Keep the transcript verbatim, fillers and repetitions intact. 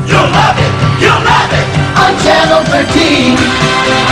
You'll love it, you'll love it on Channel thirteen.